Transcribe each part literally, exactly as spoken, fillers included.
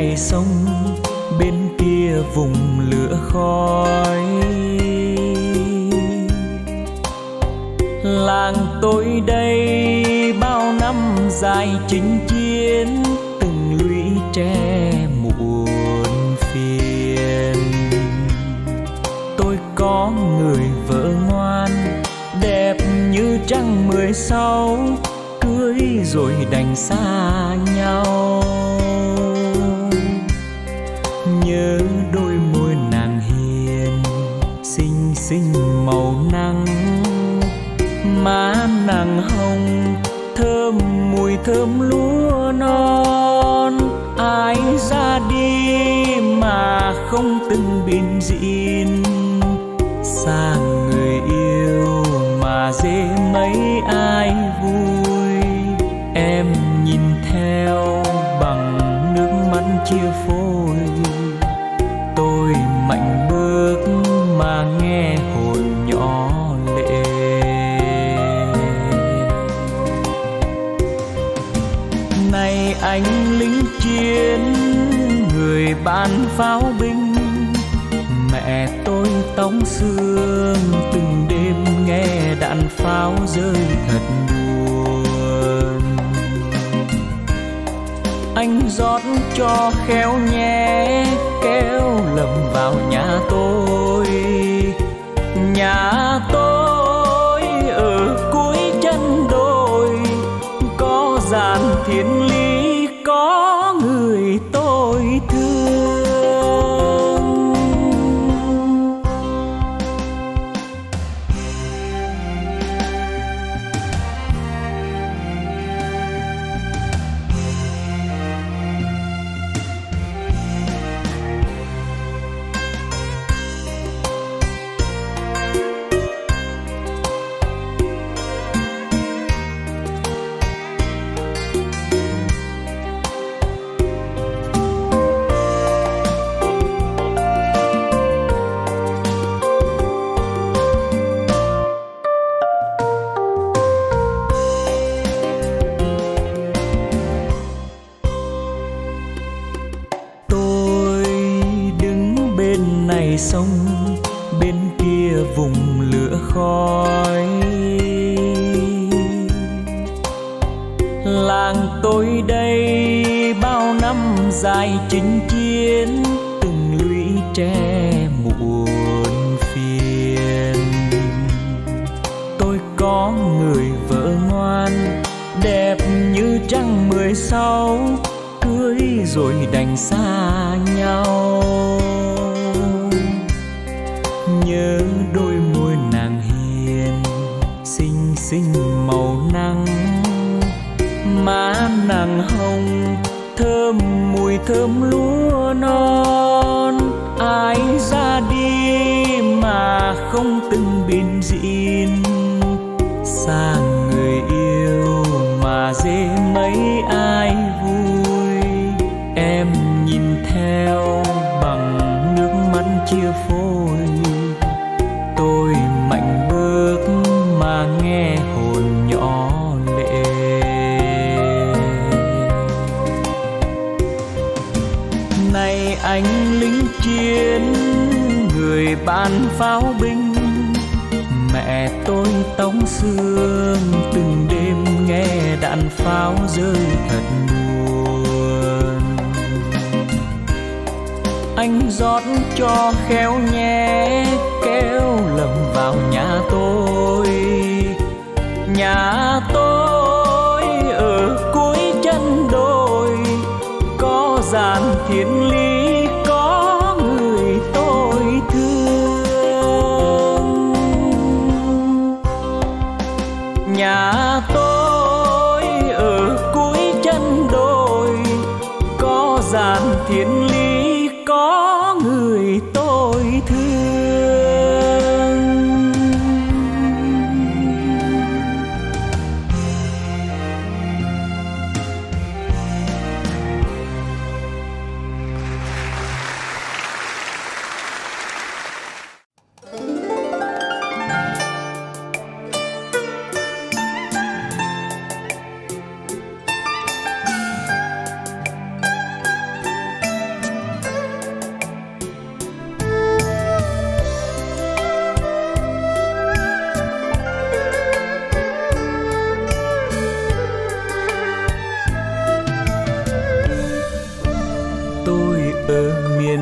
này sông, bên kia vùng lửa khói. Làng tôi đây bao năm dài chinh chiến, từng lũy tre muộn phiền. Tôi có người vợ ngoan, đẹp như trăng mười sáu, cưới rồi đành xa nhau. Nhớ đôi môi nàng hiền, xinh xinh màu nắng, má nàng hồng thơm mùi thơm lúa non. Ai ra đi mà không từng bình dịn, xa người yêu mà dễ mấy ai vui. Em nhìn theo bằng nước mắt chia phôi, tôi mạnh bước mà nghe hồn nhỏ lệ. Này anh lính chiến, người bán pháo binh, mẹ tôi tống xương từng đêm nghe đạn pháo rơi thật buồn. Anh rót cho khéo nhé, kéo lầm vào nhà tôi. Nhà tôi ở cuối chân đồi, có dàn thiên lý, có người tôi thương. Sông bên kia vùng lửa khói. Làng tôi đây bao năm dài chinh chiến, từng lũy tre muộn phiền. Tôi có người vợ ngoan, đẹp như trăng mười sáu, cưới rồi đành xa nhau. Nhớ đôi môi nàng hiền, xinh xinh màu nắng, má nàng hồng thơm mùi thơm lúa non. Ai ra đi mà không từng bình dịn, xa người yêu mà dễ mấy ai vui. Em nhìn theo bằng nước mắt chia phôi, tôi mạnh bước mà nghe hồn nhỏ lệ. Này anh lính chiến, người bán pháo binh, mẹ tôi tống xương từng đêm nghe đạn pháo rơi thật buồn. Anh rót cho khéo nhé, kéo lầm vào nhà tôi. Nhà tôi ở cuối chân đồi, có dàn thiên lý, có người tôi thương. Nhà tôi ở cuối chân đồi, có dàn thiên lý, có người tôi thương.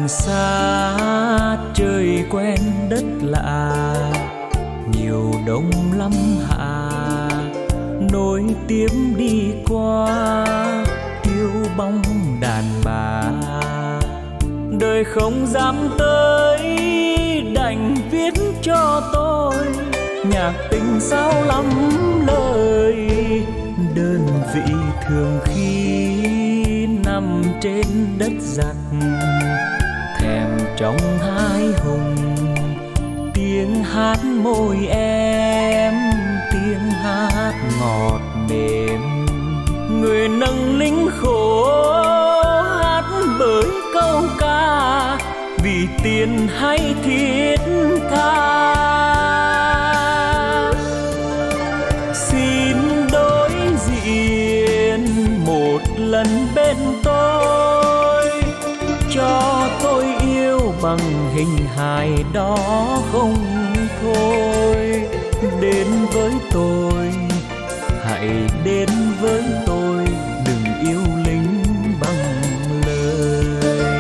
miền xa trời quen đất lạ, nhiều đông lắm hạ nối tiếp đi qua yêu bóng đàn bà. Đời không dám tới đành viết cho tôi nhạc tình sao lắm lời, đơn vị thường khi nằm trên đất giặc, thèm trong hai hùng tiếng hát môi em, tiếng hát ngọt mềm. Người nâng lính khổ hát bởi câu ca, vì tiền hay thiết tha. Xin đối diện một lần bên tôi, cho tôi yêu bằng hình hài đó không thôi. Đến với tôi, hãy đến với tôi, đừng yêu lính bằng lời.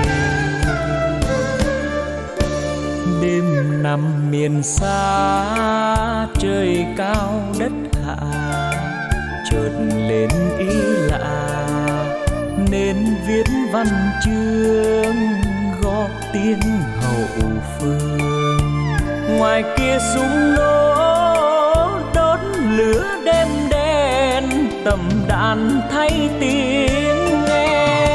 Đêm nằm miền xa trời cao đất hạ, chợt lên ý lạ nên viết văn chương góp tiếng hậu phương. Ngoài kia súng nổ đốt lửa đêm đen, tầm đàn thay tiếng em.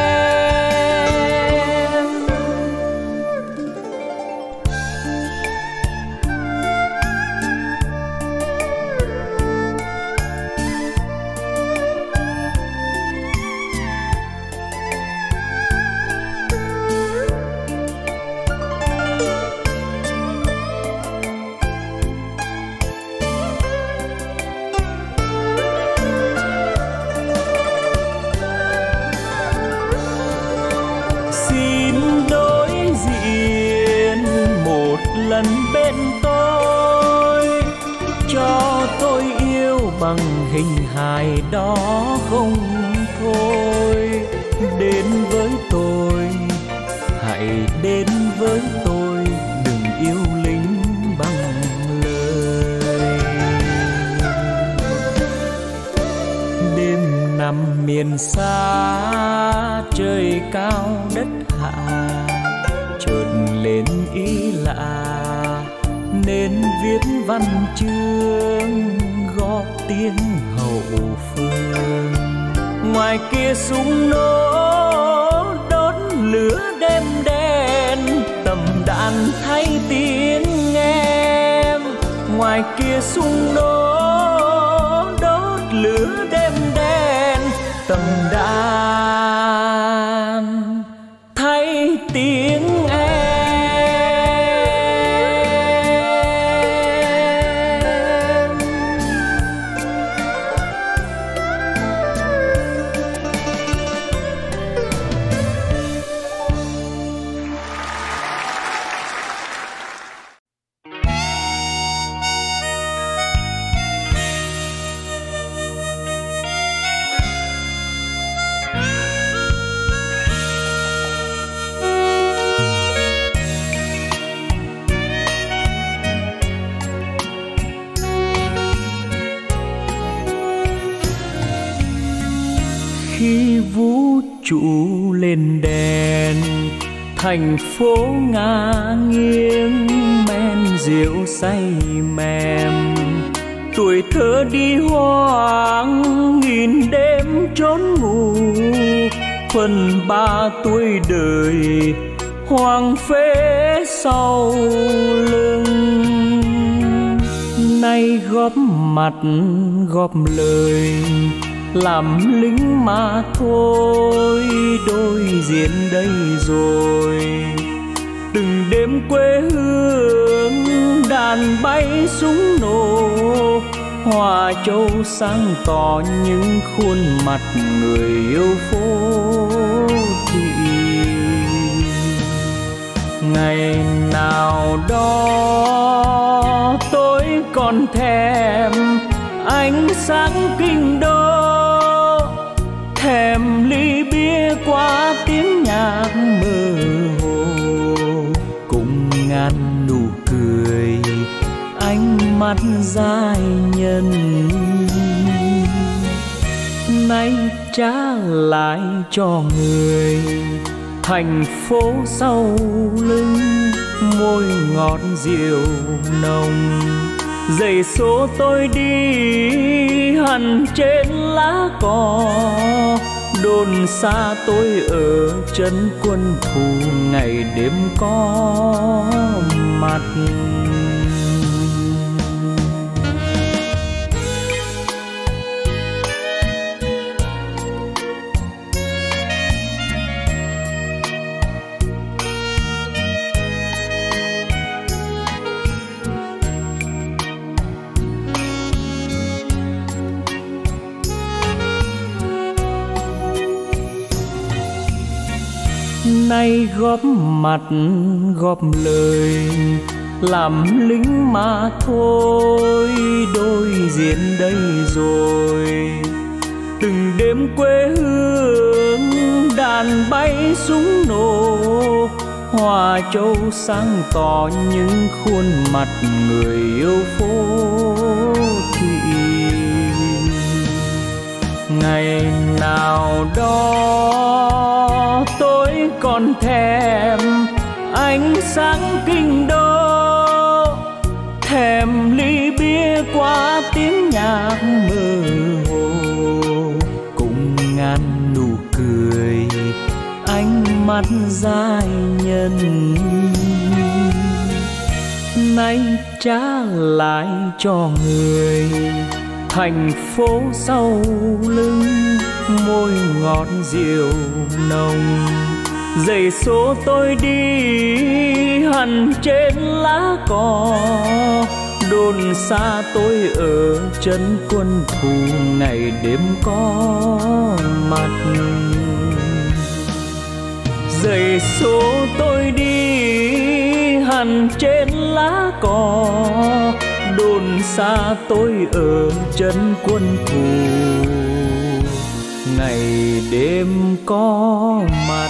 Lần bên tôi, cho tôi yêu bằng hình hài đó không thôi. Đến với tôi, hãy đến với tôi, đừng yêu lính bằng lời. Đêm nằm miền xa trời cao đất hạ, chợt lên ý lạ nên viết văn chương góp tiếng hậu phương. Ngoài kia súng nổ đốt lửa đêm đen, tầm đạn thay tiếng em. Ngoài kia súng nổ đốt lửa đêm đen, tầm đàn thay tiếng em. Khi vũ trụ lên đèn, thành phố ngả nghiêng men rượu say mềm. Tuổi thơ đi hoang nghìn đêm trốn ngủ, phần ba tuổi đời hoang phế sau lưng. Nay góp mặt góp lời làm lính mà thôi, đôi diện đây rồi. Từng đêm quê hương đàn bay súng nổ, Hoa Châu sáng tỏ những khuôn mặt người yêu phố thị. Ngày nào đó tôi còn thèm ánh sáng kinh đô, thèm ly bia qua tiếng nhạc mơ mắt giai nhân. Nay trả lại cho người thành phố sau lưng, môi ngọt rượu nồng. Giày số tôi đi hằn trên lá cỏ, đồn xa tôi ở chân quân thù ngày đêm có mặt. Nay góp mặt góp lời làm lính mà thôi, đôi diện đây rồi. Từng đêm quê hương đàn bay súng nổ, Hòa Châu sáng tỏ những khuôn mặt người yêu phố thị. Ngày nào đó tôi còn thèm ánh sáng kinh đô, thèm ly bia qua tiếng nhạc mơ hồ, cùng ngàn nụ cười ánh mắt giai nhân. Nay trả lại cho người thành phố sau lưng, môi ngọt rượu nồng. Giày số tôi đi hằn trên lá cỏ, đồn xa tôi ở chân quân thù ngày đêm có mặt. Giày số tôi đi hằn trên lá cỏ, đồn xa tôi ở chân quân thù ngày đêm có mặt.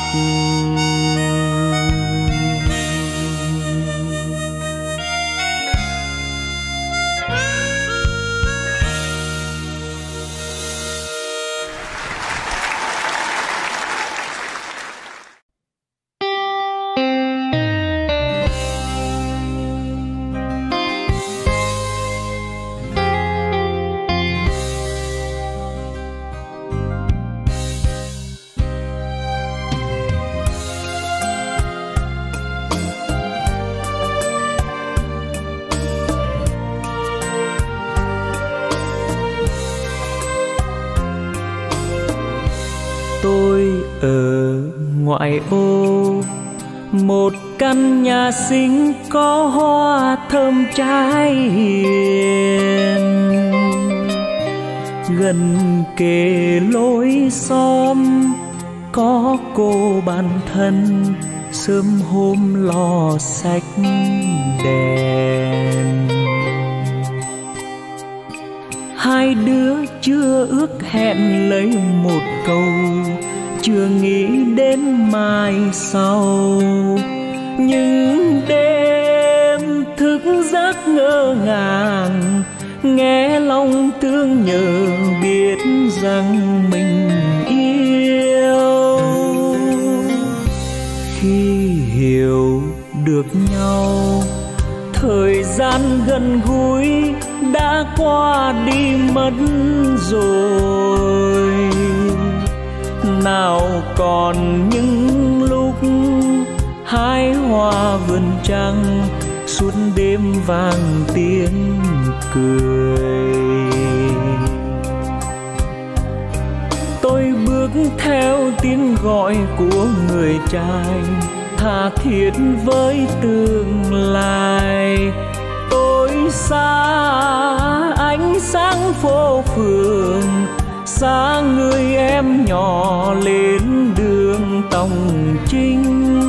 Tôi ở ngoại ô, một căn nhà xinh có hoa thơm trái hiền, gần kề lối xóm có cô bạn thân, sớm hôm lo sách đèn. Hai đứa chưa ước hẹn lấy một câu, chưa nghĩ đến mai sau. Nhưng đêm thức giấc ngỡ ngàng, nghe lòng thương nhớ biết rằng mình yêu. Khi hiểu được nhau, thời gian gần gũi đã qua đi mất rồi. Nào còn những lúc hái hoa vườn trăng, suốt đêm vang tiếng cười. Tôi bước theo tiếng gọi của người trai, tha thiết với tương lai. Tôi xa ánh sáng phố phường, xa người em nhỏ lên đường Tòng Trinh.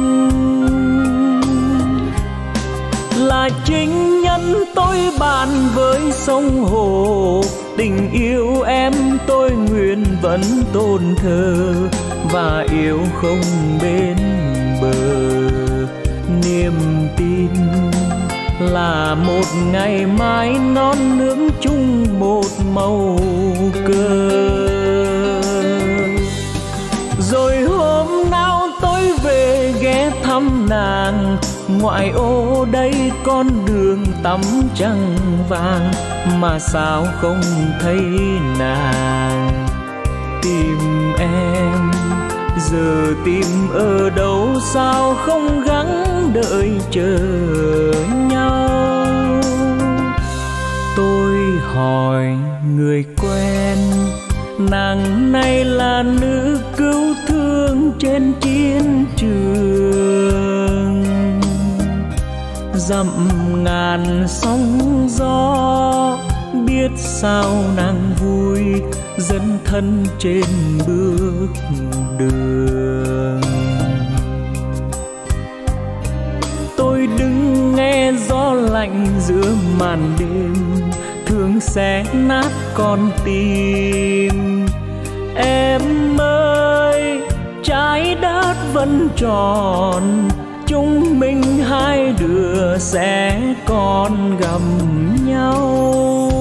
Là chính nhân tôi bàn với sông hồ, tình yêu em tôi nguyện vẫn tôn thờ, và yêu không bên bờ. Niềm tin là một ngày mai non nước chung một màu cờ. Rồi hôm nào tôi về ghé thăm nàng, ngoại ô đây con đường tắm trăng vàng, mà sao không thấy nàng. Tìm em giờ tìm ở đâu, sao không gắng đợi chờ nhau. Tôi hỏi người quen, nàng này là nữ cứu thương trên chiến trường. Dặm ngàn sóng gió, biết sao nàng vui dẫn thân trên bước đường. Tôi đứng nghe gió lạnh giữa màn đêm, thương xé nát con tim. Em ơi, trái đất vẫn tròn, chúng mình hai đứa sẽ còn gặp nhau.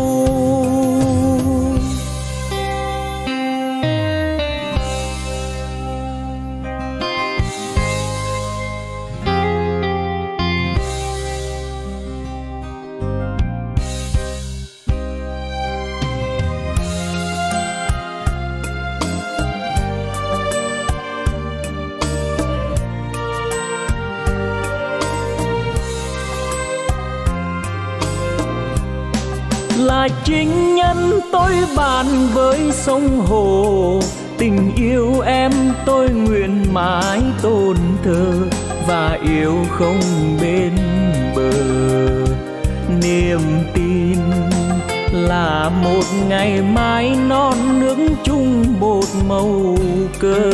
Là chính nhân tôi bàn với sông hồ, tình yêu em tôi nguyện mãi tôn thờ và yêu không bên bờ. Niềm tin là một ngày mai non nước chung một màu cờ.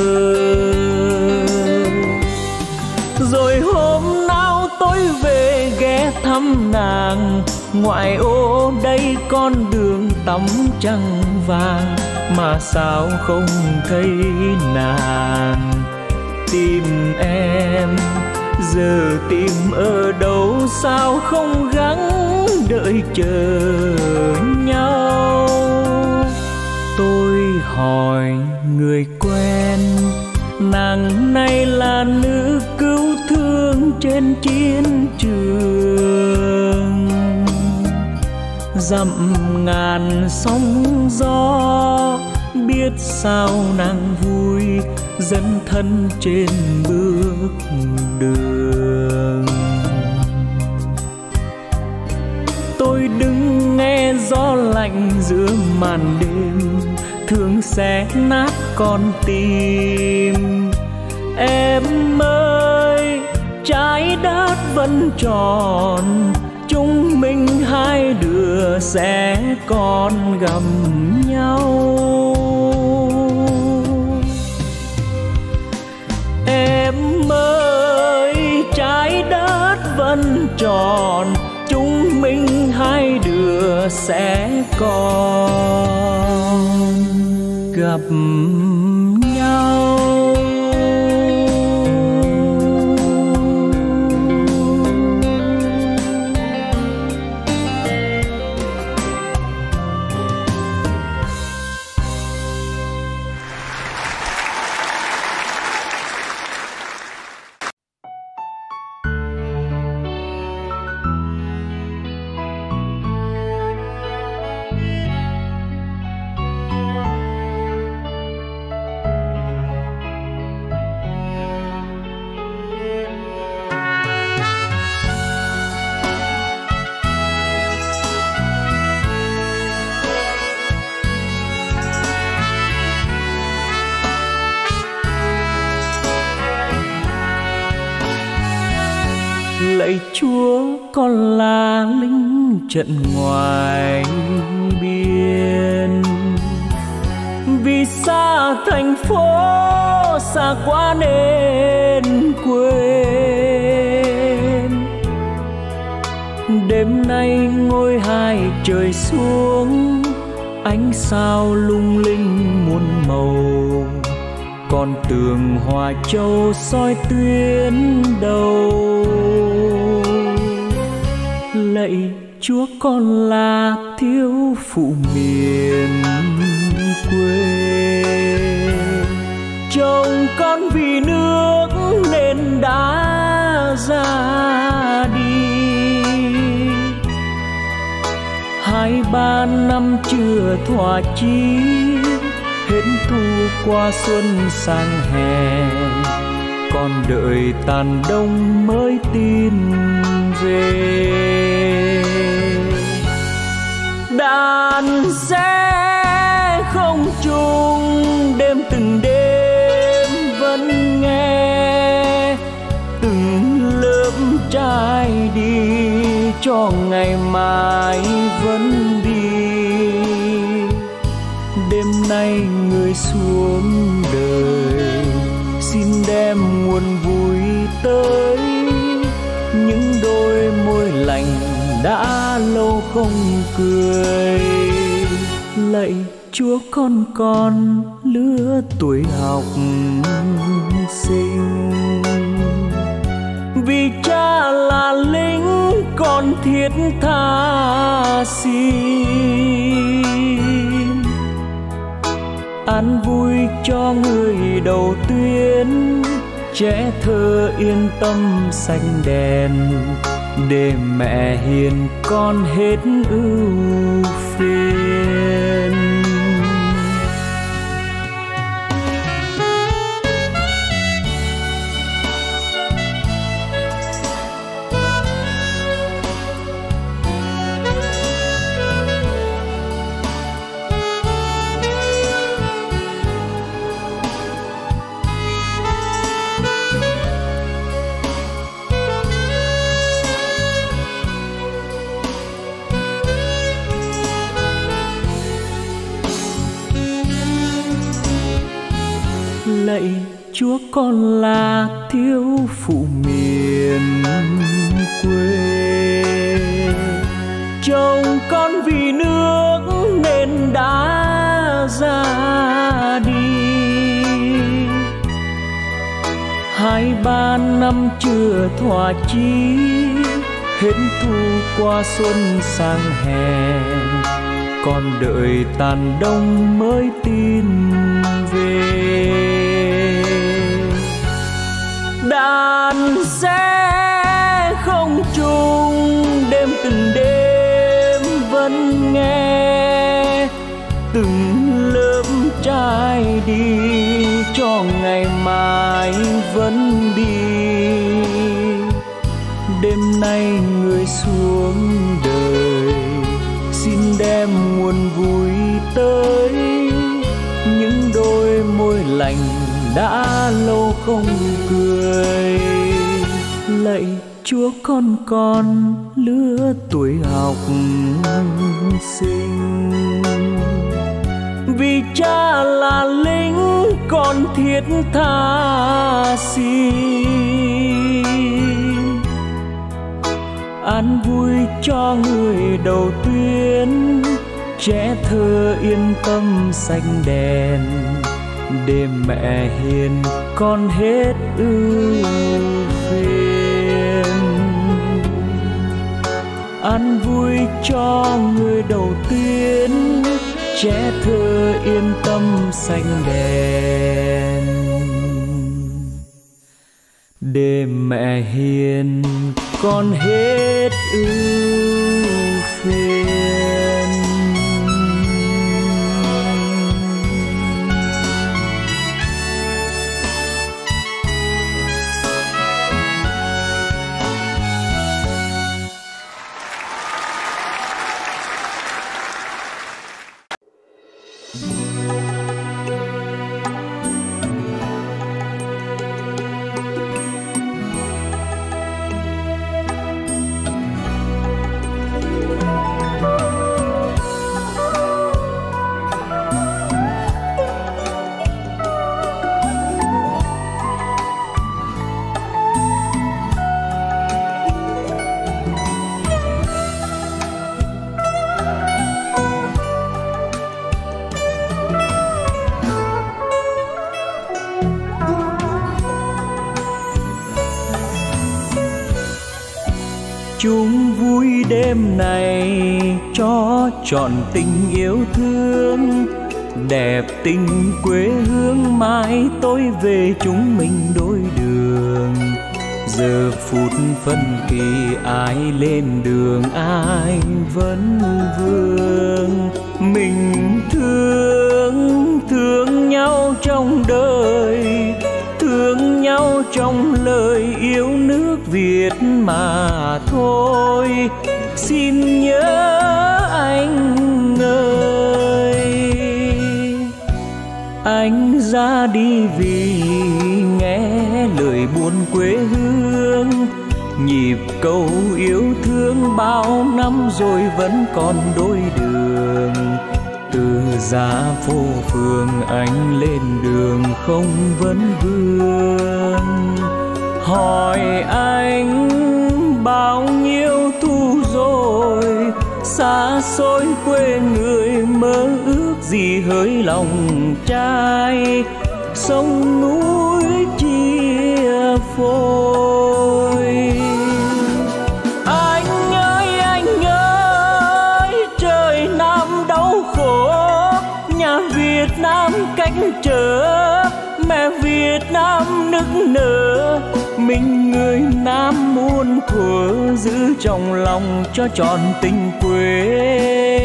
Rồi hôm nào tôi về ghé thăm nàng, ngoại ô đây con đường tắm trăng vàng, mà sao không thấy nàng. Tìm em giờ tìm ở đâu, sao không gắng đợi chờ nhau. Tôi hỏi người quen, nàng này là nữ cứu thương trên chiến trường. Dặm ngàn sóng gió, biết sao nàng vui dẫn thân trên bước đường. Tôi đứng nghe gió lạnh giữa màn đêm, thương xé nát con tim. Em ơi, trái đất vẫn tròn, chúng mình hai đứa sẽ còn gặp nhau. Em ơi, trái đất vẫn tròn, chúng mình hai đứa sẽ còn gặp nhau. Lạy Chúa, con là lính trận ngoài biên, vì xa thành phố, xa quá nên quên. Đêm nay ngôi hai trời xuống, ánh sao lung linh muôn màu, con tường Hòa Châu soi tuyến đầu. Lạy Chúa con là thiếu phụ miền quê, chồng con vì nước nên đã ra đi. Hai ba năm chưa thỏa chí, hết thu qua xuân sang hè, còn đợi tàn đông mới tin về. Đàn sẽ không chung đêm từng đêm vẫn nghe, từng lớp trai đi cho ngày mai vẫn đi. Đêm nay người xuống đời, xin đem nguồn vui tới những đôi môi lành đã lâu không cười. Lạy Chúa con con lứa tuổi học sinh, vì cha là lính con thiết tha xin. An vui cho người đầu tuyến, trẻ thơ yên tâm xanh đèn, để mẹ hiền con hết ưu phiền. Lạy Chúa con là thiếu phụ miền quê, chồng con vì nước nên đã ra đi. Hai ba năm chưa thỏa chí, hết thu qua xuân sang hè, còn đợi tàn đông mới tin về. Đàn sẽ không chung đêm từng đêm vẫn nghe, từng lớp trai đi cho ngày mai vẫn đi. Đêm nay người xuống đời, xin đem nguồn vui tới những đôi môi lành đã lâu không cười. Lạy Chúa con con lứa tuổi học sinh, vì cha là lính con thiết tha xin. An vui cho người đầu tuyến, trẻ thơ yên tâm xanh đèn, để mẹ hiền con hết ưu phiền. An vui cho người đầu tuyến, trẻ thơ yên tâm xanh đèn, để mẹ hiền con hết ưu phiền. đêm này cho trọn tình yêu thương, đẹp tình quê hương mãi tôi về chúng mình đôi đường. Giờ phút phân kỳ ai lên đường ai vẫn vương, mình thương thương nhau trong đời, thương nhau trong lời yêu nước Việt mà thôi. Xin nhớ anh ơi, anh ra đi vì nghe lời buồn quê hương, nhịp câu yêu thương bao năm rồi vẫn còn đôi đường. Từ giá phố phường anh lên đường không vấn vương, hỏi anh bao nhiêu thu rồi, xa xôi quê người mơ ước gì hỡi lòng trai, sông núi chia phôi. Anh ơi anh ơi, trời Nam đau khổ, nhà Việt Nam cách trở, mẹ Việt Nam nức nở. Mình người Nam muôn thuở giữ trong lòng cho trọn tình quê.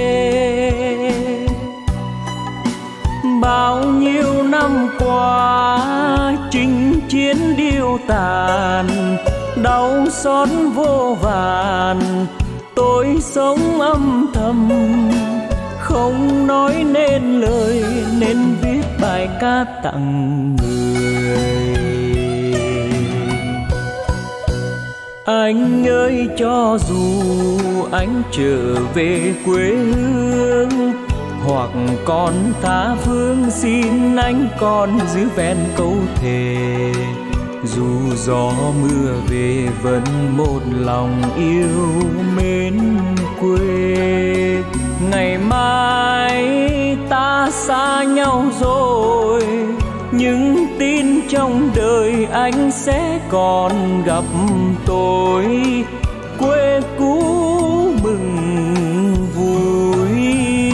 Bao nhiêu năm qua chinh chiến điêu tàn, đau xót vô vàn, tôi sống âm thầm không nói nên lời, nên viết bài ca tặng người. Anh ơi cho dù anh trở về quê hương, hoặc còn tha phương, xin anh còn giữ vẹn câu thề. Dù gió mưa về vẫn một lòng yêu mến quê. Ngày mai ta xa nhau rồi, nhưng tin trong đời anh sẽ còn gặp tôi. Quê cũ mừng vui.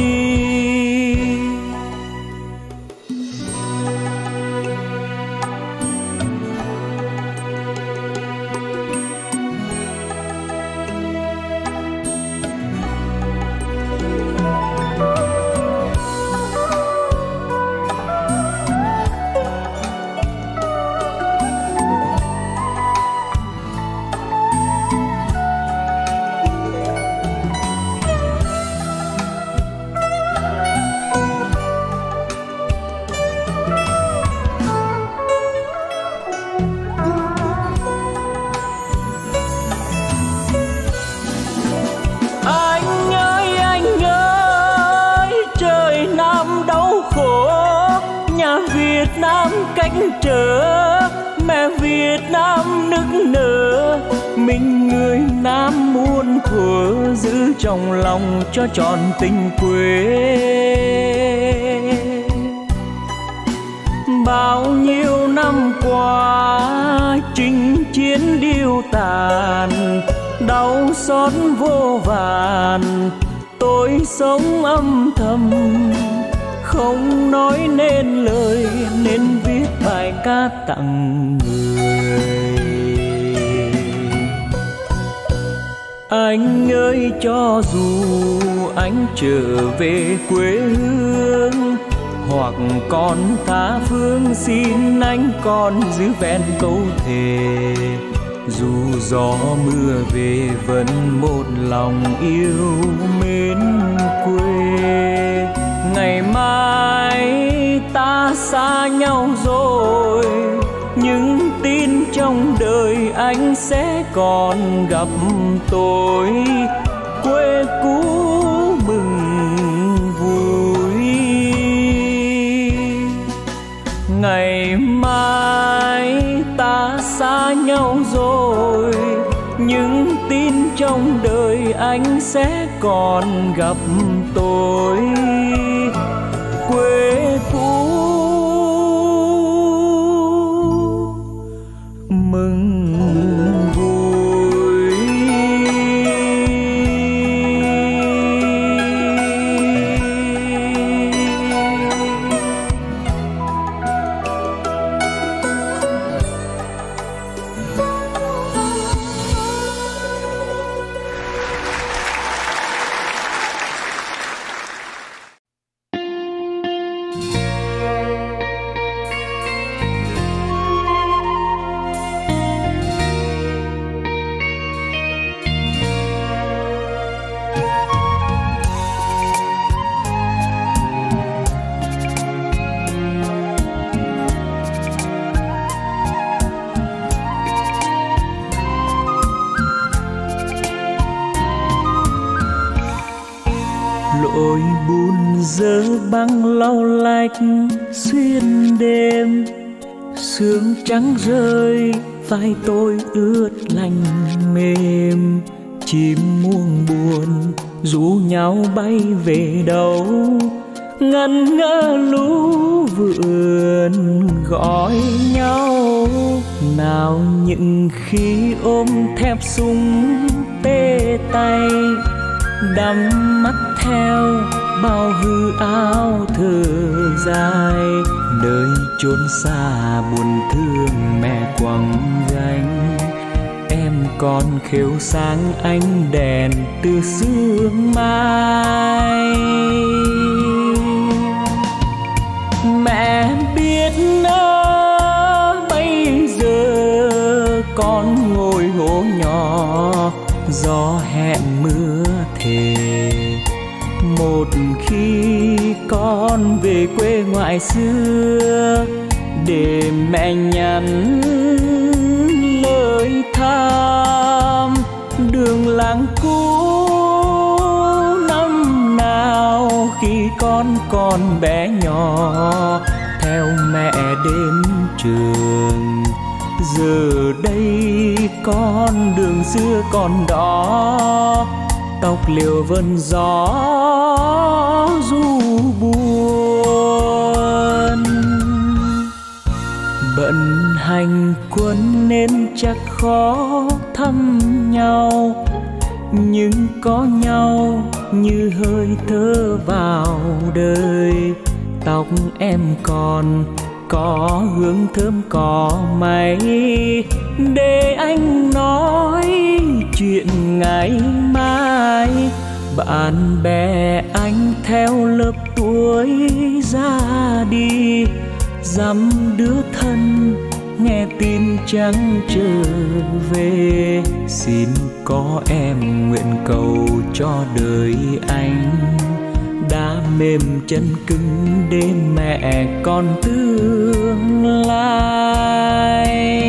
Trở mẹ Việt Nam nức nở, mình người Nam muôn thuở giữ trong lòng cho trọn tình quê. Bao nhiêu năm qua chinh chiến điêu tàn, đau xót vô vàn, tôi sống âm thầm không nói nên lời, nên viết bài ca tặng người. Anh ơi cho dù anh trở về quê hương, hoặc còn tha phương, xin anh còn giữ vẹn câu thề. Dù gió mưa về vẫn một lòng yêu mến quê. Ngày mai ta xa nhau rồi, nhưng tin trong đời anh sẽ còn gặp tôi. Quê cũ mừng vui. Ngày mai ta xa nhau rồi, nhưng tin trong đời anh sẽ còn gặp tôi. Quê cũ mừng vui. mạch xuyên đêm, sương trắng rơi vai tôi ướt lạnh mềm. Chim muông buồn rủ nhau bay về đâu, ngẩn ngơ lũ vườn gọi nhau. Nào những khi ôm thép súng tê tay, đắm mắt theo bao hư áo thở dài. Nơi chốn xa buồn thương mẹ quăng gánh, em còn khêu sáng ánh đèn từ sương mai. Mẹ biết nó bây giờ con ngồi hố nhỏ, gió hẹn mưa thề. Một khi con về quê ngoại xưa, để mẹ nhắn lời thăm. Đường làng cũ năm nào khi con còn bé nhỏ, theo mẹ đến trường. Giờ đây con đường xưa còn đó, tóc liều vân gió du buồn. Bận hành quân nên chắc khó thăm nhau, nhưng có nhau như hơi thở vào đời. Tóc em còn có hương thơm cỏ may, để anh nói chuyện ngày mai. Bạn bè anh theo lớp tuổi ra đi, dăm đứa thân nghe tin chẳng trở về. Xin có em nguyện cầu cho đời anh, đã mềm chân cứng để mẹ con tương lai.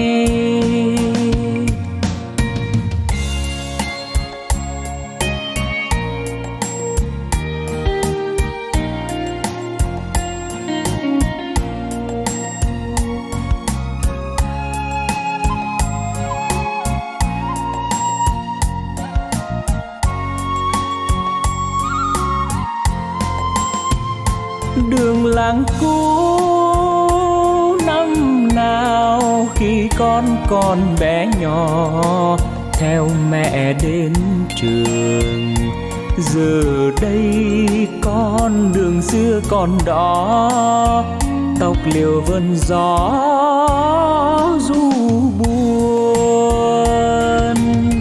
Đường làng cũ năm nào khi con còn bé nhỏ, theo mẹ đến trường. Giờ đây con đường xưa còn đó, tóc liều vân gió du buồn.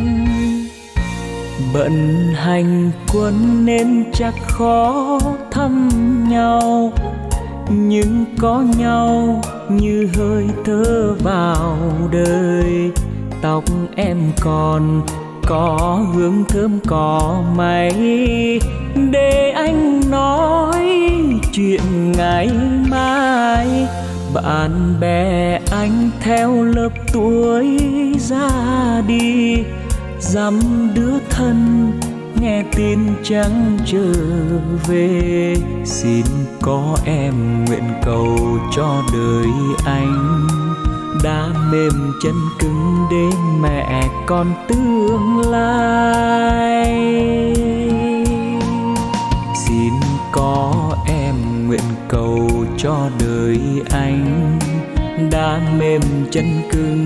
Bận hành quân nên chắc khó thăm nhau, nhưng có nhau như hơi thở vào đời. Tóc em còn có hương thơm cỏ may, để anh nói chuyện ngày mai. Bạn bè anh theo lớp tuổi ra đi, dăm đứa thân nghe tin chẳng trở về. Xin có em nguyện cầu cho đời anh, đã mềm chân cứng để mẹ con tương lai. Xin có em nguyện cầu cho đời anh, đã mềm chân cứng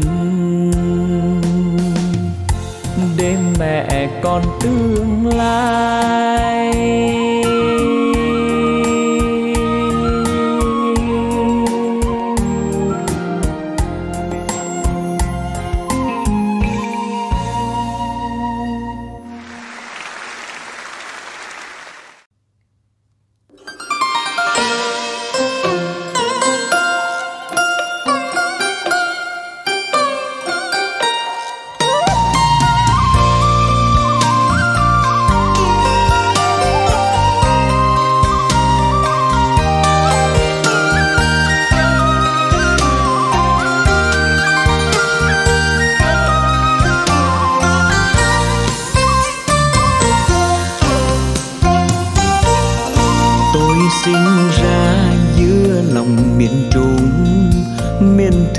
để mẹ con tương lai.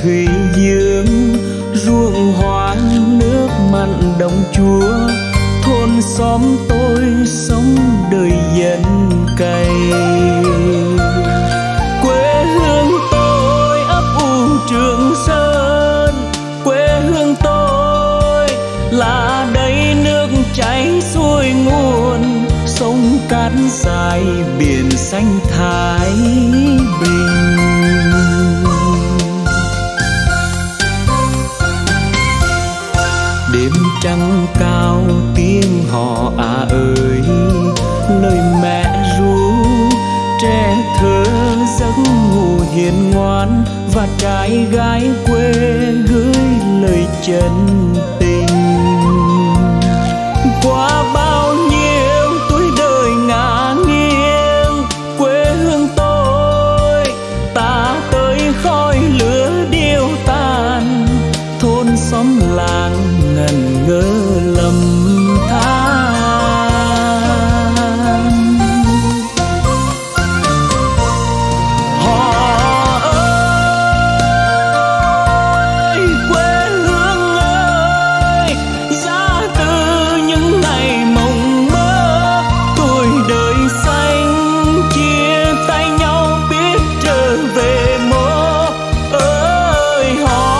thủy dương, ruộng hoa nước mặn đồng chúa. Thôn xóm tôi sống đời dân cày. Quê hương tôi ấp u Trường Sơn, quê hương tôi là đây nước chảy xuôi nguồn, sông cát dài biển xanh Thái Bình. Đêm trăng cao tiếng hò à ơi, lời mẹ ru trẻ thơ giấc ngủ hiền ngoan, và trai gái quê gửi lời chân tình. Qua bao nhiêu tuổi đời ngả nghiêng, quê hương tôi ta tới khói lửa điêu tàn, thôn xóm làng ngần ngơ lầm than. Họ ơi, quê hương ơi, ra từ những ngày mộng mơ, tuổi đời xanh chia tay nhau biết trở về mô. Ơi họ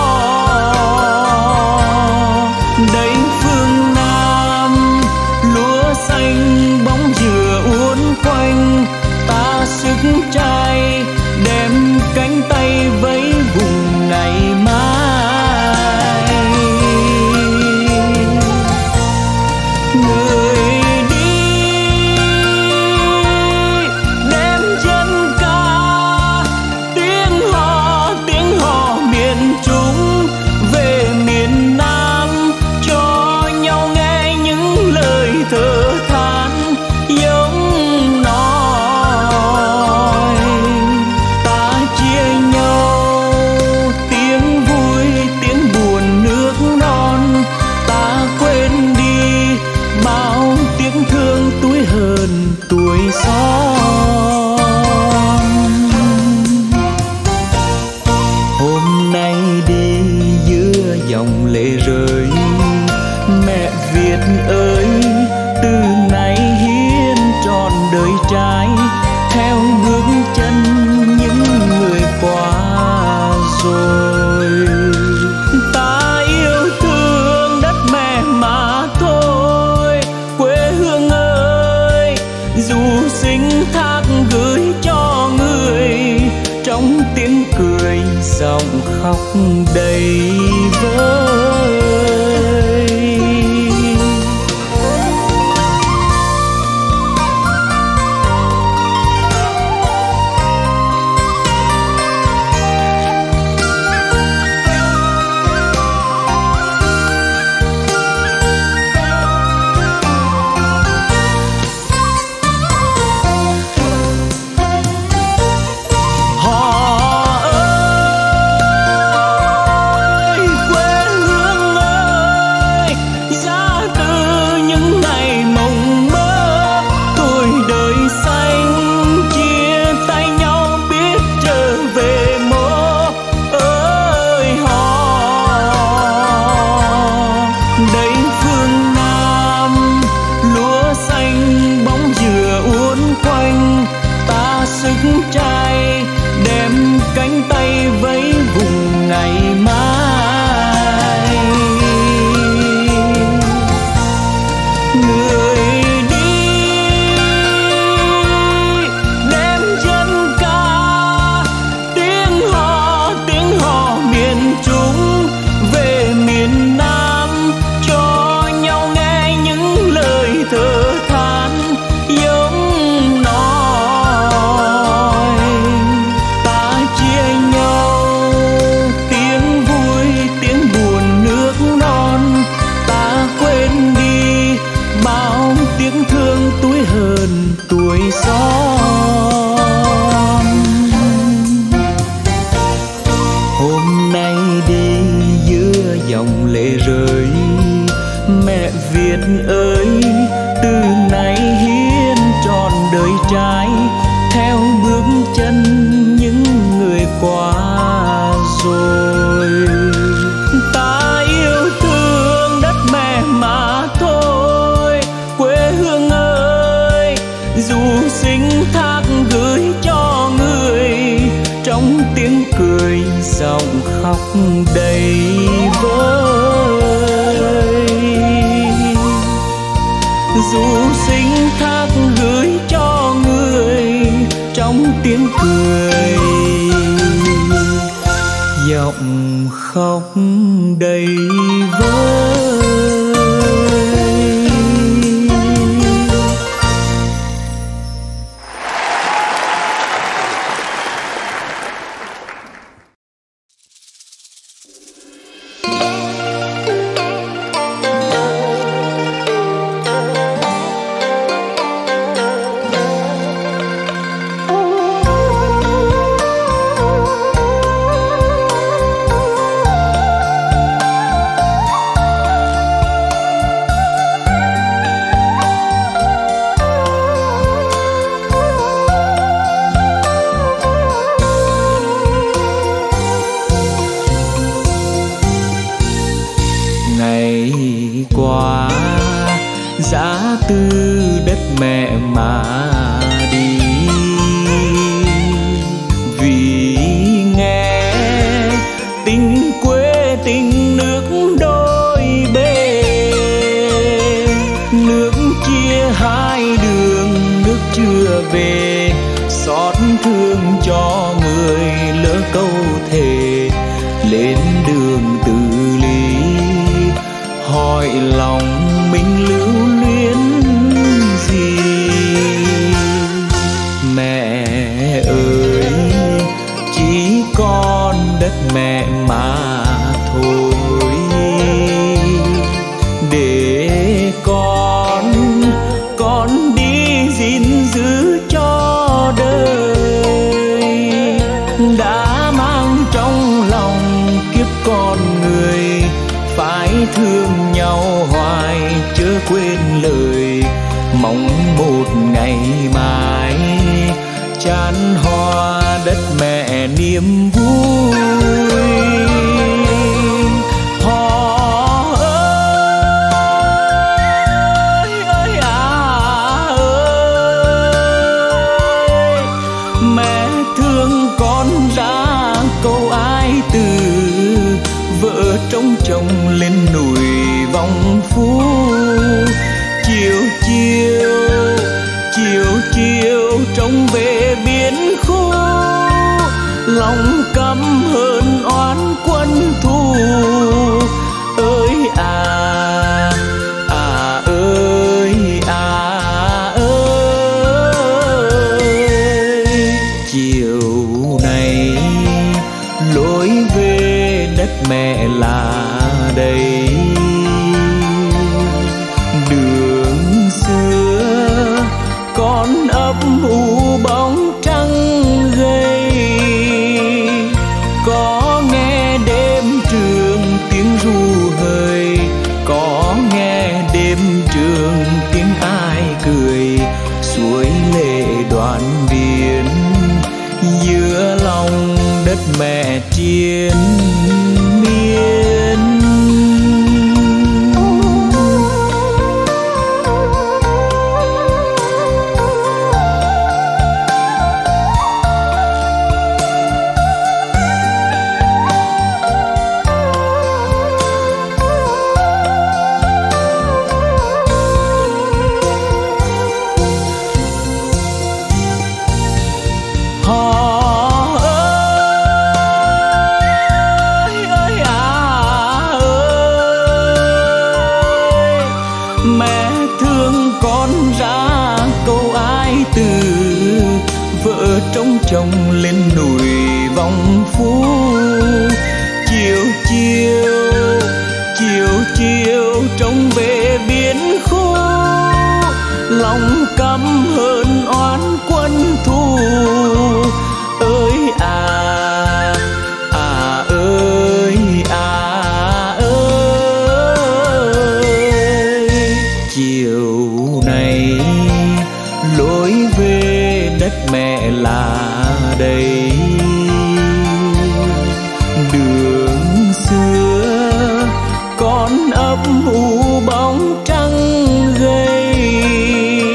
đây phương Nam, lúa xanh bóng dừa uốn quanh, ta sức trai đem cánh tay vẫy vùng ngày mai. Người đi đem dân ca, tiếng hò tiếng hò miền Trung về miền Nam, cho nhau nghe những lời thở than giống nói. Ta chia nhau tiếng vui tiếng buồn nước non, ta quên đi bao tiếng thương tuổi hờn tuổi son. Hôm nay đi giữa dòng lệ rơi, mẹ Việt ơi từ nay hiến trọn đời trai, theo bước chân những người qua rồi. Ta yêu thương đất mẹ mà thôi, quê hương ơi dù sinh thác gửi cho người, trong tiếng cười giọng khóc đầy vơi. Trai đem cánh tay vẫy vùng ngày mai. Người đi đem dân ca, tiếng hò tiếng hò miền Trung về miền Nam, cho nhau nghe những lời thở than giống tiếng thương tuổi hờn tuổi son. Hôm nay đi giữa dòng lệ rơi, mẹ Việt ơi từ nay hiến trọn đời trai, theo bước chân những người qua rồi. tiếng cười giọng khóc đầy vơi. Dù sinh thác gửi cho người trong tiếng cười, giọng khóc đầy vơi.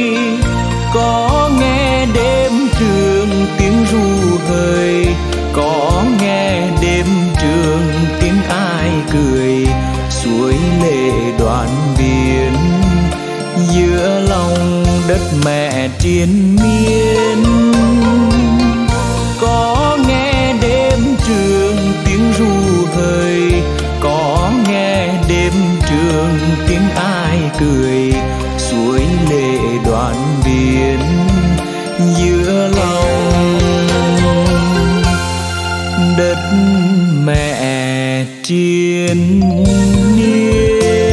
có nghe đêm trường tiếng ai cười, suối lệ đoạn biển giữa lòng đất mẹ triền miên. Có nghe đêm trường tiếng ru hời, có nghe đêm trường tiếng ai cười, suối lệ đoạn biển giữa lòng đất mẹ triền miên.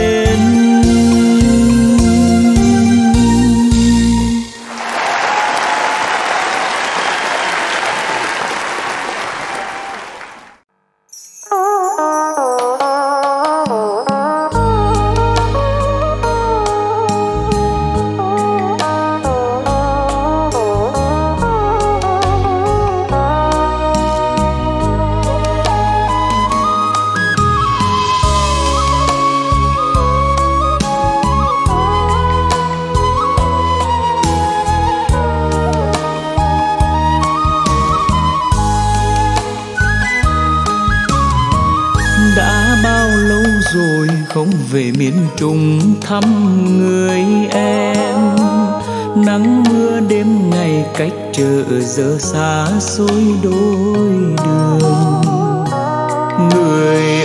Không về miền Trung thăm người em, nắng mưa đêm ngày cách chợ giờ xa xôi đôi đường. Người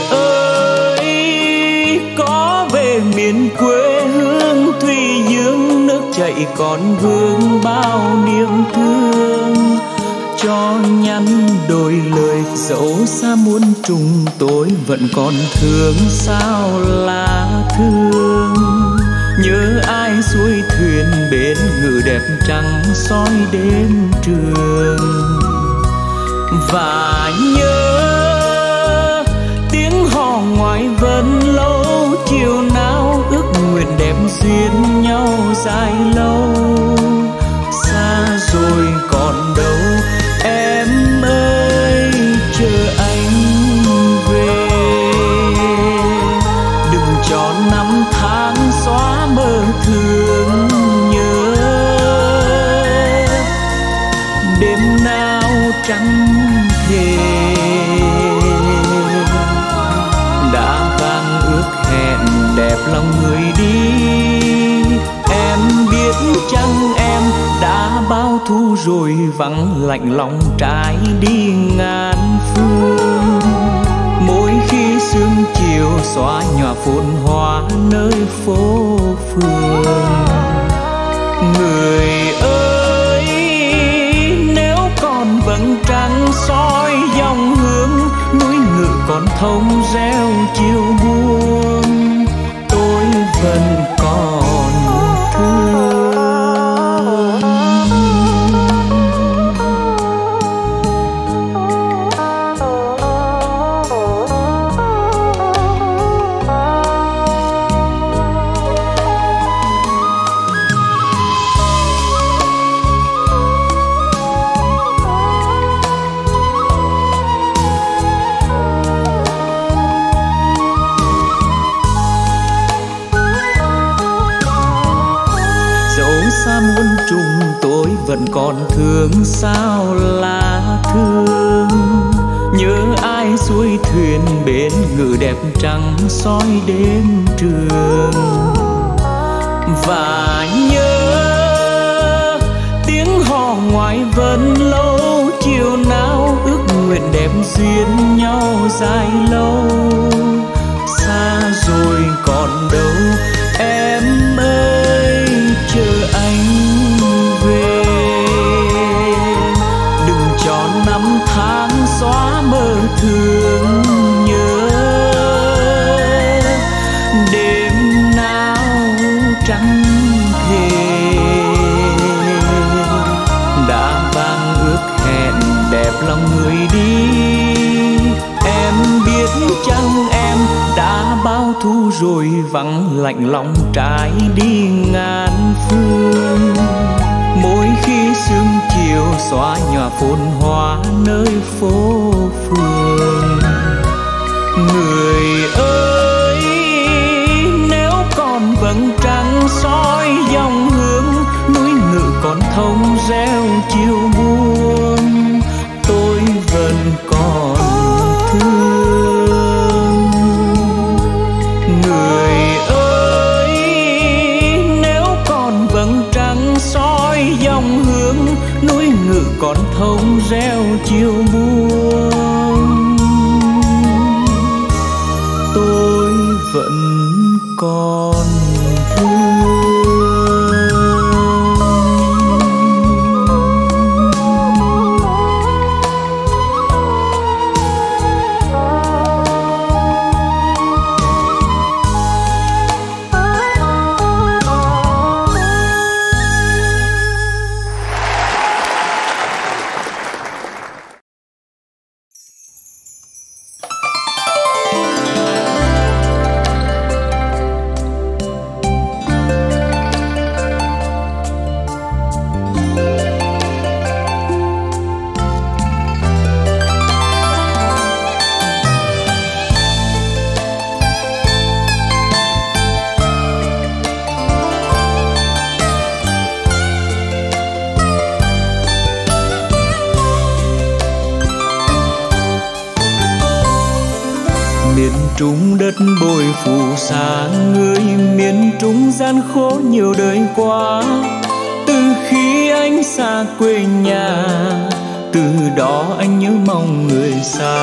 ơi có về miền quê hương Thủy Dương, nước chảy còn vương bao niềm thương. Cho nhắn đôi lời dẫu xa muôn trùng, tôi vẫn còn thương sao là thương. Nhớ ai xuôi thuyền bên ngự đẹp trăng soi đêm trường. Và nhớ tiếng hò ngoài vân lâu, chiều nào ước nguyện đẹp duyên nhau dài lâu. Xa rồi còn đâu em ơi, chờ anh về. Đừng cho năm tháng xóa mơ thương nhớ. Đêm nào trăng thề đã vang ước hẹn đẹp lòng người đi. Em biết chăng em đã bao thu rồi, vắng lạnh lòng trái đi ngàn phương. Mỗi khi sương chiều xóa nhòa phồn hoa nơi phố phường. Người ơi nếu còn vầng trăng soi dòng hướng, núi ngự còn thông reo chiều buông, tôi vẫn còn thương. Xa muôn trùng tôi vẫn còn thương sao là thương. Nhớ ai xuôi thuyền bên ngự đẹp trăng soi đêm trường. Và nhớ tiếng hò ngoài vân lâu, chiều nào ước nguyện đẹp duyên nhau dài lâu. Xa rồi còn đâu em ơi, chờ anh về. Đừng cho năm tháng xóa mơ thương nhớ. Đêm nào trăng thề đã vang ước hẹn đẹp lòng người đi. Em biết chăng em đã bao thu rồi, vắng lạnh lòng trái đi ngàn phương. Mỗi khi sương chiều xóa nhòa phồn hoa nơi phố phường. Người ơi nếu còn vầng trăng soi dòng hướng, núi ngự còn thông reo chiều buông, tôi vẫn còn chiều buông, tôi vẫn còn thương. Trung đất bồi phù sa người miền Trung gian khổ nhiều đời qua. Từ khi anh xa quê nhà, từ đó anh nhớ mong người xa.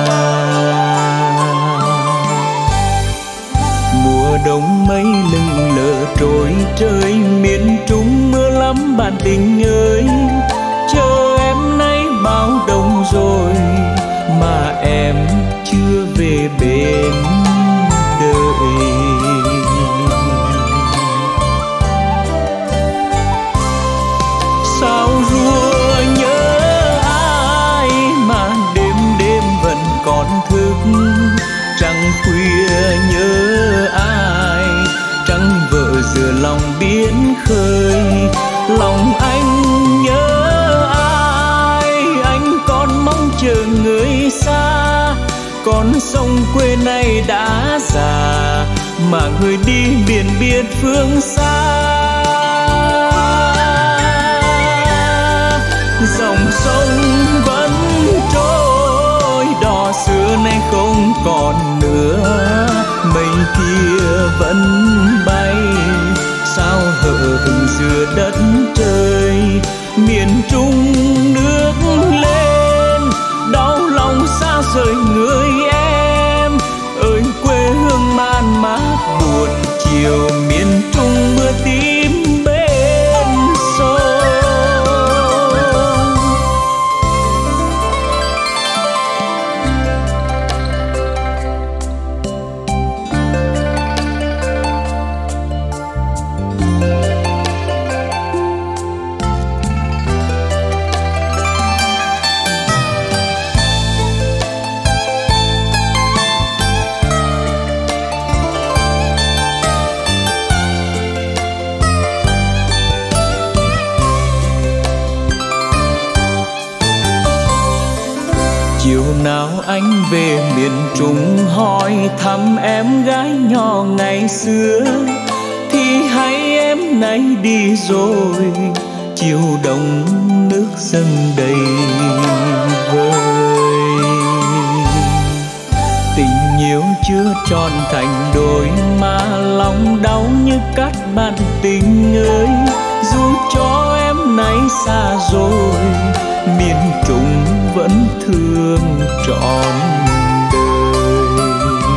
Mùa đông mây lững lờ trôi trời miền Trung mưa lắm bạn tình ơi. Chờ em nay bao đông rồi mà em chưa về bên đợi. Sao rùa nhớ ai mà đêm đêm vẫn còn thức. Trăng khuya nhớ ai, trăng vợ giữa lòng biển khơi. Lòng anh nhớ ai, anh còn mong chờ người xa. Con sông quê này đã già mà người đi biển biệt phương xa. Dòng sông vẫn trôi đò xưa nay không còn nữa. Mây kia vẫn bay sao hờ hững giữa đất trời. Miền Trung nước lên đau lòng xa rời người em. Ơi quê hương man mác buồn chiều miền Trung mưa tím bên sông. Chiều nào anh về miền Trung hỏi thăm em gái nhỏ ngày xưa, thì hay em nay đi rồi. Chiều đông nước dâng đầy vơi. Tình yêu chưa tròn thành đôi mà lòng đau như cắt bạn tình ơi. Dù cho em nay xa rồi miền Trung vẫn thương trọn đời.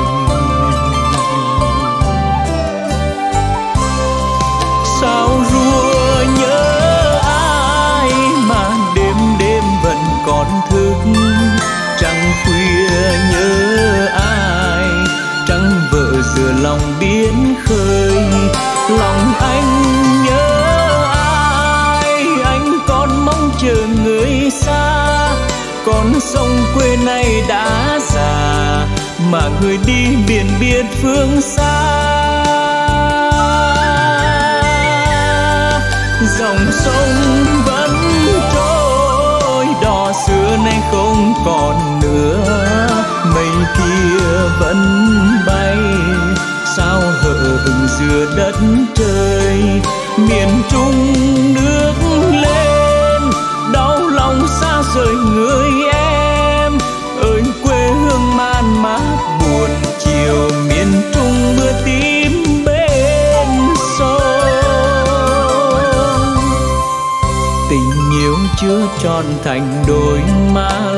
Sao rùa nhớ ai mà đêm đêm vẫn còn thức. Trăng khuya nhớ ai, trăng vợ giữa lòng biển khơi. Lòng anh nhớ ai, anh còn mong chờ người xa. Con sông quê này đã già mà người đi biển biệt phương xa. Dòng sông vẫn trôi đò xưa nay không còn nữa. Mây kia vẫn bay sao hờ hững giữa đất trời. Miền Trung nước lên đau lòng xa rời người em. Ơi quê hương man mác buồn chiều miền Trung mưa tím bên sông. Tình yêu chưa tròn thành đôi mà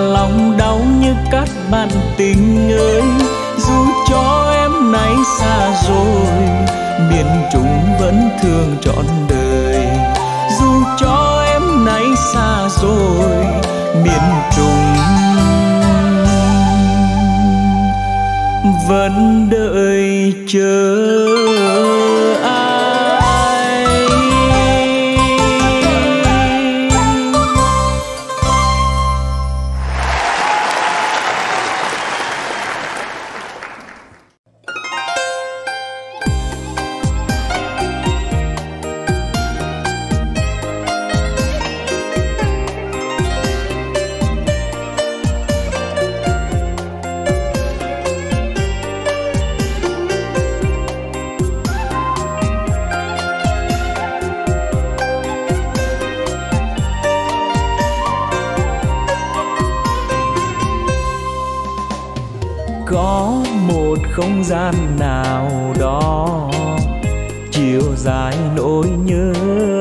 bạn tình ơi, dù cho em nay xa rồi, miền Trung vẫn thương trọn đời. Dù cho em nay xa rồi, miền Trung vẫn đợi chờ ai. Có một không gian nào đó chiều dài nỗi nhớ,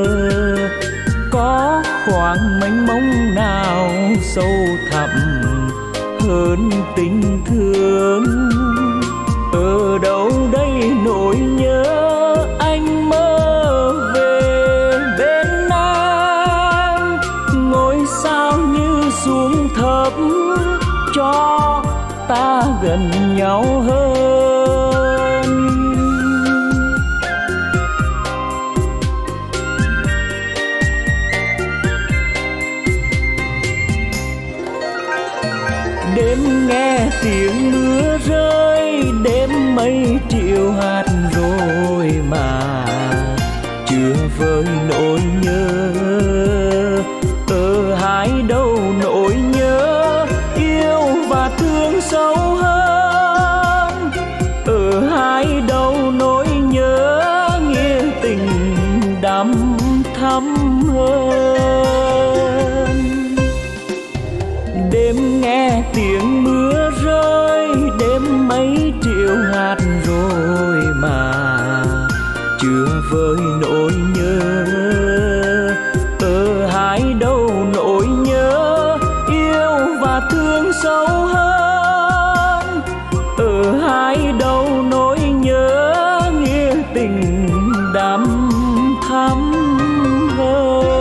có khoảng mênh mông nào sâu thẳm hơn tình thương. Ở đâu đây nỗi nhớ anh mơ về bên em, ngôi sao như xuống thấp cho ta gần nhau hơn. Đêm nghe tiếng mưa rơi, đêm mây triệu hạt rồi mà chưa vơi nỗi nhớ. Ở hai đâu nỗi nhớ yêu và thương sâu hơn, ở hai đâu nỗi nhớ nghĩa tình đắm thắm hơn. Đêm nghe tiếng mưa rơi, đêm mấy triệu hạt rồi mà chưa vơi nỗi nhớ. Ở hai đâu nỗi nhớ yêu và thương sâu hơn, ở hai đâu nỗi nhớ nghĩa tình đắm thắm hơn.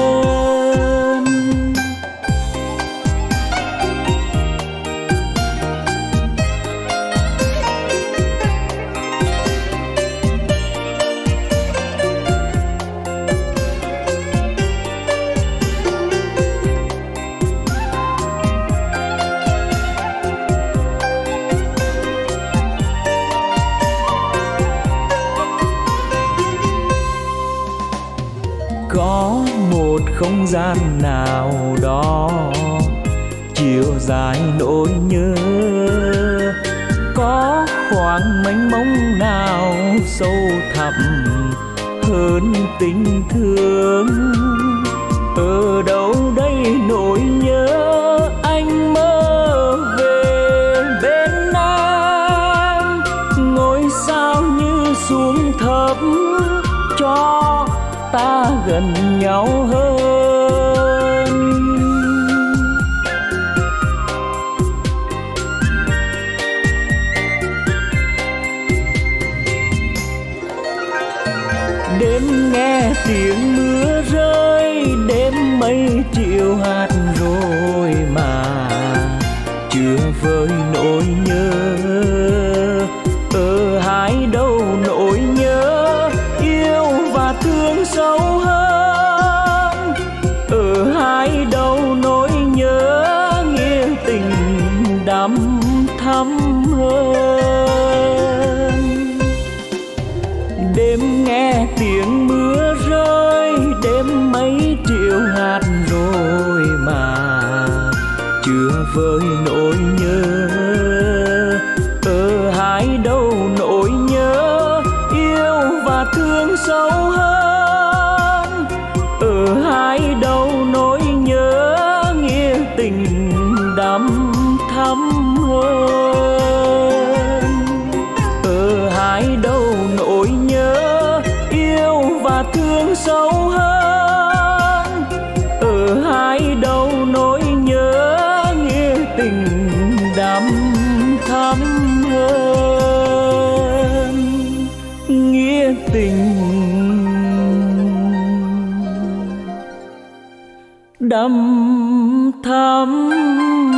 Có một không gian nào đó chiều dài nỗi nhớ, có khoảng mênh mông nào sâu thẳm hơn tình thương. Ở đâu đây nỗi nhớ anh mơ về bên em, ngôi sao như xuống thấp cho ta gần nhau hơn. Đêm nghe tiếng mưa rơi, đêm mây triệu hạt rồi mà chưa vơi nỗi nhớ. Ở hai đâu nỗi nhớ yêu và thương sâu hơn, ở hai đâu nỗi nhớ nghĩa tình đắm thắm hơn. Đêm nghe tiếng mưa rơi, đêm mấy triệu hạt rồi mà chưa vơi nỗi nhớ. Ở hai đâu nỗi nhớ yêu và thương sâu hơn, ở hai đâu nỗi nhớ nghĩa tình đắm thắm hơn. Ở hai đâu nỗi nhớ yêu và thương sâu hơn, ở hai đâu nỗi nhớ nghĩa tình đắm đắm thắm.